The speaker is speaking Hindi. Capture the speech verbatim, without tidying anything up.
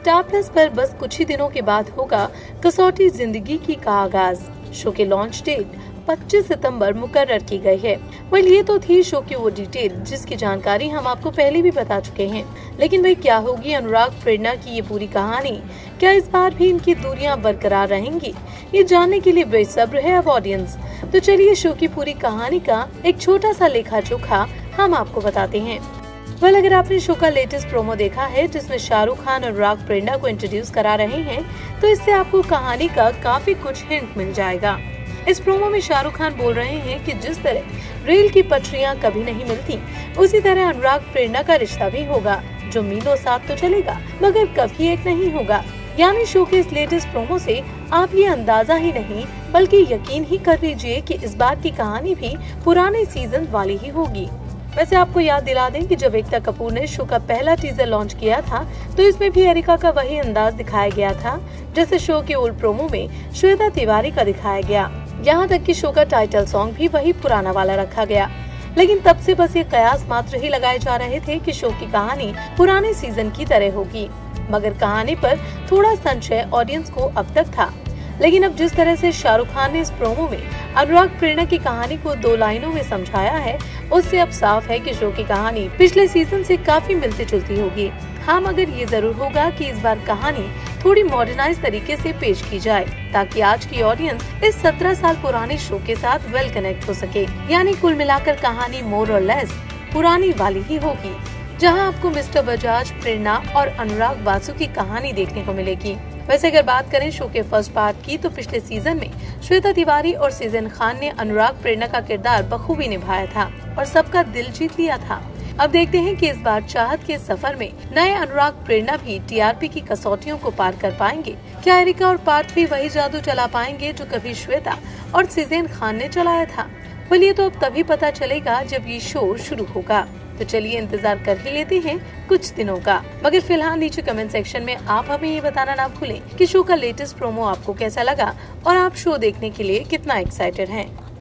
स्टार प्लस पर बस कुछ ही दिनों के बाद होगा कसौटी जिंदगी की का आगाज। शो के लॉन्च डेट पच्चीस सितंबर मुकर्रर की गई है। वेल ये तो थी शो की वो डिटेल जिसकी जानकारी हम आपको पहले भी बता चुके हैं, लेकिन भाई क्या होगी अनुराग प्रेरणा की ये पूरी कहानी? क्या इस बार भी इनकी दूरियां बरकरार रहेंगी? ये जानने के लिए बेसब्र है अब ऑडियंस। तो चलिए शो की पूरी कहानी का एक छोटा सा लेखा जोखा हम आपको बताते हैं। वेल अगर आपने शो का लेटेस्ट प्रोमो देखा है जिसमें शाहरुख खान अनुराग प्रेरणा को इंट्रोड्यूस करा रहे हैं, तो इससे आपको कहानी का काफी कुछ हिंट मिल जाएगा। इस प्रोमो में शाहरुख खान बोल रहे हैं कि जिस तरह रेल की पटरियां कभी नहीं मिलती, उसी तरह अनुराग प्रेरणा का रिश्ता भी होगा जो मीलों साथ तो चलेगा मगर कभी एक नहीं होगा। यानी शो के इस लेटेस्ट प्रोमो से आप ये अंदाजा ही नहीं बल्कि यकीन ही कर लीजिए कि इस बार की कहानी भी पुराने सीजन वाली ही होगी। वैसे आपको याद दिला दें कि जब एकता कपूर ने शो का पहला टीजर लॉन्च किया था तो इसमें भी एरिका का वही अंदाज दिखाया गया था जैसे शो के ओल्ड प्रोमो में श्वेता तिवारी का दिखाया गया। यहाँ तक कि शो का टाइटल सॉन्ग भी वही पुराना वाला रखा गया। लेकिन तब से बस ये कयास मात्र ही लगाए जा रहे थे कि शो की कहानी पुराने सीजन की तरह होगी, मगर कहानी पर थोड़ा संशय ऑडियंस को अब तक था। लेकिन अब जिस तरह से शाहरुख खान ने इस प्रोमो में अनुराग प्रेरणा की कहानी को दो लाइनों में समझाया है, उससे अब साफ है कि शो की कहानी पिछले सीजन से काफी मिलती जुलती होगी। हाँ, मगर ये जरूर होगा कि इस बार कहानी थोड़ी मॉडर्नाइज तरीके से पेश की जाए ताकि आज की ऑडियंस इस सत्रह साल पुराने शो के साथ वेल कनेक्ट हो सके। यानी कुल मिलाकर कहानी मोर और लेस पुरानी वाली ही होगी, जहां आपको मिस्टर बजाज, प्रेरणा और अनुराग बासु की कहानी देखने को मिलेगी। वैसे अगर बात करें शो के फर्स्ट पार्ट की, तो पिछले सीजन में श्वेता तिवारी और सीजन खान ने अनुराग प्रेरणा का किरदार बखूबी निभाया था और सबका दिल जीत लिया था। अब देखते हैं कि इस बार चाहत के सफर में नए अनुराग प्रेरणा भी टीआरपी की कसौटियों को पार कर पाएंगे। क्या एरिका और पार्थ भी वही जादू चला पाएंगे जो कभी श्वेता और सीजन खान ने चलाया था? बोलिए तो अब तभी पता चलेगा जब ये शो शुरू होगा। तो चलिए इंतजार कर ही लेते हैं कुछ दिनों का। मगर फिलहाल नीचे कमेंट सेक्शन में आप हमें ये बताना ना भूलें कि शो का लेटेस्ट प्रोमो आपको कैसा लगा और आप शो देखने के लिए कितना एक्साइटेड हैं।